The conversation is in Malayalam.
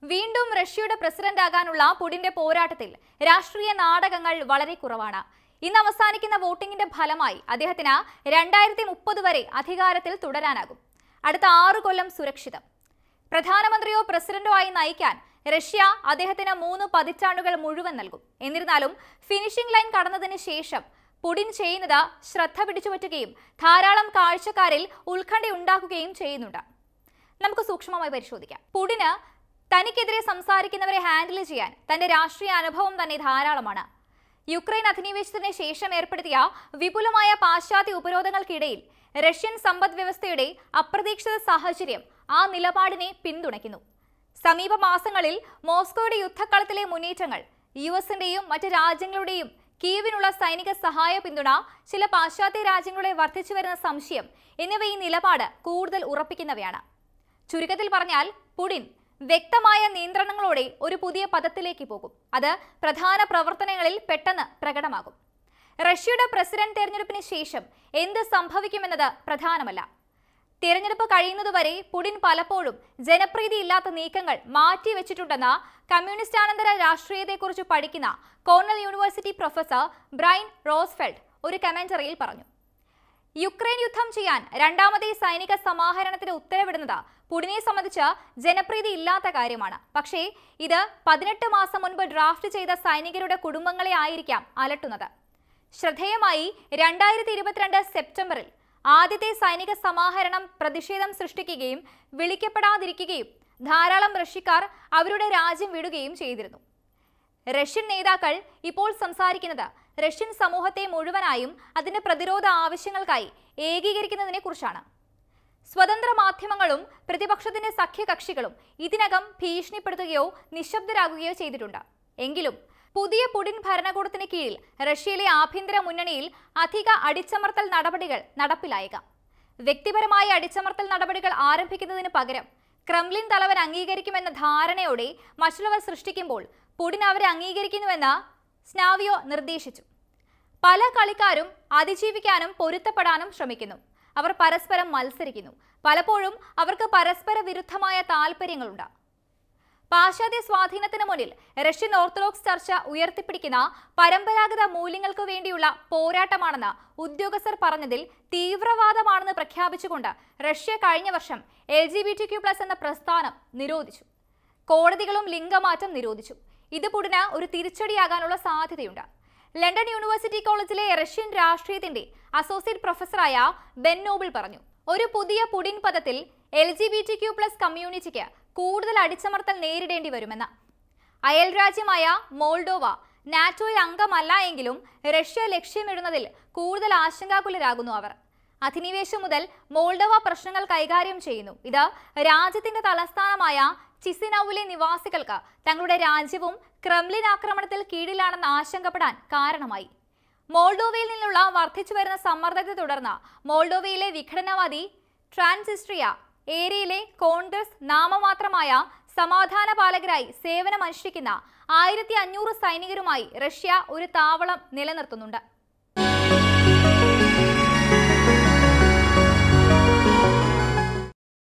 വീണ്ടും റഷ്യയുടെ പ്രസിഡന്റാകാനുള്ള പുടിന്റെ പോരാട്ടത്തിൽ രാഷ്ട്രീയ നാടകങ്ങൾ വളരെ കുറവാണ്. ഇന്ന് അവസാനിക്കുന്ന വോട്ടിംഗിന്റെ ഫലമായി അദ്ദേഹത്തിന് 2030 വരെ അധികാരത്തിൽ തുടരാനാകും. അടുത്ത 6 കൊല്ലം സുരക്ഷിതം. പ്രധാനമന്ത്രിയോ പ്രസിഡന്റോ ആയി നയിക്കാൻ റഷ്യ അദ്ദേഹത്തിന് 3 പതിറ്റാണ്ടുകൾ മുഴുവൻ നൽകും. എന്നിരുന്നാലും ഫിനിഷിംഗ് ലൈൻ കടന്നതിന് ശേഷം പുടിൻ ചെയ്യുന്നത് ശ്രദ്ധ പിടിച്ചുപറ്റുകയും ധാരാളം കാഴ്ചക്കാരിൽ ഉത്കണ്ഠയുണ്ടാക്കുകയും ചെയ്യുന്നുണ്ട്. നമുക്ക് സൂക്ഷ്മമായി പരിശോധിക്കാം. പുടിന് തനിക്കെതിരെ സംസാരിക്കുന്നവരെ ഹാൻഡിൽ ചെയ്യാൻ തന്റെ രാഷ്ട്രീയ അനുഭവം തന്നെ ധാരാളമാണ്. യുക്രൈൻ അധിനിവേശത്തിന് ശേഷം ഏർപ്പെടുത്തിയ വിപുലമായ പാശ്ചാത്യ ഉപരോധങ്ങൾക്കിടയിൽ റഷ്യൻ സമ്പദ് വ്യവസ്ഥയുടെ അപ്രതീക്ഷിത സാഹചര്യം ആ നിലപാടിനെ പിന്തുണയ്ക്കുന്നു. സമീപ മാസങ്ങളിൽ മോസ്കോയുടെ യുദ്ധക്കളത്തിലെ മുന്നേറ്റങ്ങൾ, യുഎസിന്റെയും മറ്റ് രാജ്യങ്ങളുടെയും കീവിനുള്ള സൈനിക സഹായ പിന്തുണ, ചില പാശ്ചാത്യ രാജ്യങ്ങളുടെ വർദ്ധിച്ചുവരുന്ന സംശയം എന്നിവ ഈ നിലപാട് കൂടുതൽ ഉറപ്പിക്കുന്നവയാണ്. ചുരുക്കത്തിൽ പറഞ്ഞാൽ പുടിൻ വ്യക്തമായ നിയന്ത്രണങ്ങളോടെ ഒരു പുതിയ പദത്തിലേക്ക് പോകും. അത് പ്രധാന പ്രവർത്തനങ്ങളിൽ പെട്ടെന്ന് പ്രകടമാകും. റഷ്യയുടെ പ്രസിഡന്റ് തെരഞ്ഞെടുപ്പിന് ശേഷം എന്ത് സംഭവിക്കുമെന്നത് പ്രധാനമല്ല. തിരഞ്ഞെടുപ്പ് കഴിയുന്നതുവരെ പുടിൻ പലപ്പോഴും ജനപ്രീതിയില്ലാത്ത നീക്കങ്ങൾ മാറ്റിവെച്ചിട്ടുണ്ടെന്ന് കമ്മ്യൂണിസ്റ്റാനന്തര രാഷ്ട്രീയത്തെക്കുറിച്ച് പഠിക്കുന്ന Cornell university professor Bryn Rosenfeld ഒരു കമന്ററിയിൽ പറഞ്ഞു. യുക്രൈൻ യുദ്ധം ചെയ്യാൻ രണ്ടാമത്തെ സൈനിക സമാഹരണത്തിന് ഉത്തരവിടുന്നത് പുടിനെ സംബന്ധിച്ച് ജനപ്രീതി ഇല്ലാത്ത കാര്യമാണ്. പക്ഷേ ഇത് 18 മാസം മുൻപ് ഡ്രാഫ്റ്റ് ചെയ്ത സൈനികരുടെ കുടുംബങ്ങളെ ആയിരിക്കാം അലട്ടുന്നത്. ശ്രദ്ധേയമായി 2022 സെപ്റ്റംബറിൽ ആദ്യത്തെ സൈനിക സമാഹരണം പ്രതിഷേധം സൃഷ്ടിക്കുകയും വിളിക്കപ്പെടാതിരിക്കുകയും ധാരാളം റഷ്യക്കാർ അവരുടെ രാജ്യം വിടുകയും ചെയ്തിരുന്നു. റഷ്യൻ നേതാക്കൾ ഇപ്പോൾ സംസാരിക്കുന്നത് റഷ്യൻ സമൂഹത്തെ മുഴുവനായും അതിന്റെ പ്രതിരോധ ആവശ്യങ്ങൾക്കായി ഏകീകരിക്കുന്നതിനെ കുറിച്ചാണ്. സ്വതന്ത്ര മാധ്യമങ്ങളും പ്രതിപക്ഷത്തിന്റെ സഖ്യകക്ഷികളും ഇതിനകം ഭീഷണിപ്പെടുത്തുകയോ നിശബ്ദരാകുകയോ ചെയ്തിട്ടുണ്ട്. എങ്കിലും പുതിയ പുടിൻ ഭരണകൂടത്തിന് കീഴിൽ റഷ്യയിലെ ആഭ്യന്തര മുന്നണിയിൽ അധിക അടിച്ചമർത്തൽ നടപടികൾ നടപ്പിലായേക്കാം. വ്യക്തിപരമായ അടിച്ചമർത്തൽ നടപടികൾ ആരംഭിക്കുന്നതിന് പകരം ക്രെംലിൻ തലവൻ അംഗീകരിക്കുമെന്ന ധാരണയോടെ മറ്റുള്ളവർ സൃഷ്ടിക്കുമ്പോൾ പുടിൻ അവരെ അംഗീകരിക്കുന്നുവെന്ന് സ്നാവിയോ നിർദ്ദേശിച്ചു. പല കളിക്കാരും അതിജീവിക്കാനും പൊരുത്തപ്പെടാനും ശ്രമിക്കുന്നു. അവർ പരസ്പരം മത്സരിക്കുന്നു. പലപ്പോഴും അവർക്ക് പരസ്പര വിരുദ്ധമായ താല്പര്യങ്ങളുണ്ട്. പാശ്ചാത്യ സ്വാധീനത്തിന് മുന്നിൽ റഷ്യൻ ഓർത്തഡോക്സ് ചർച്ച ഉയർത്തിപ്പിടിക്കുന്ന പരമ്പരാഗത മൂല്യങ്ങൾക്ക് വേണ്ടിയുള്ള പോരാട്ടമാണെന്ന് ഉദ്യോഗസ്ഥർ പറഞ്ഞതിൽ തീവ്രവാദമാണെന്ന് പ്രഖ്യാപിച്ചുകൊണ്ട് റഷ്യ കഴിഞ്ഞ വർഷം LGBTQ+ എന്ന പ്രസ്ഥാനം നിരോധിച്ചു. കോടതികളും ലിംഗമാറ്റം നിരോധിച്ചു. ഇത് പുടിന് ഒരു തിരിച്ചടിയാകാനുള്ള സാധ്യതയുണ്ട്. ലണ്ടൻ യൂണിവേഴ്സിറ്റി കോളേജിലെ റഷ്യൻ രാഷ്ട്രീയത്തിന്റെ അസോസിയേറ്റ് പ്രൊഫസറായ ബെൻ നോബിൾ പറഞ്ഞു, ഒരു പുതിയ പുടിൻ പദത്തിൽ LGBTQ+ കമ്മ്യൂണിറ്റിക്ക് കൂടുതൽ അടിച്ചമർത്തൽ നേരിടേണ്ടി വരുമെന്ന്. അയൽ രാജ്യമായ മോൾഡോവ നാറ്റോയിൽ അംഗമല്ല എങ്കിലും റഷ്യ ലക്ഷ്യമിടുന്നതിൽ കൂടുതൽ ആശങ്കാകുലരാകുന്നു അവർ. അധിനിവേശം മുതൽ മോൾഡോവ പ്രശ്നങ്ങൾ കൈകാര്യം ചെയ്യുന്നു. ഇത് രാജ്യത്തിന്റെ തലസ്ഥാനമായ ചിസിനൌവിലെ നിവാസികൾക്ക് തങ്ങളുടെ രാജ്യവും ക്രെംലിൻ ആക്രമണത്തിൽ കീഴിലാണെന്ന് ആശങ്കപ്പെടാൻ കാരണമായി. മോൾഡോവയിൽ നിന്നുള്ള വർദ്ധിച്ചു വരുന്ന സമ്മർദ്ദത്തെ തുടർന്ന് മോൾഡോവയിലെ വിഘടനവാദി ട്രാൻസിസ്ട്രിയ ഏരിയയിലെ കോൺഗ്രസ് നാമമാത്രമായ സമാധാന പാലകരായി സേവനമനുഷ്ഠിക്കുന്ന 1500 സൈനികരുമായി റഷ്യ ഒരു താവളം നിലനിർത്തുന്നുണ്ട്.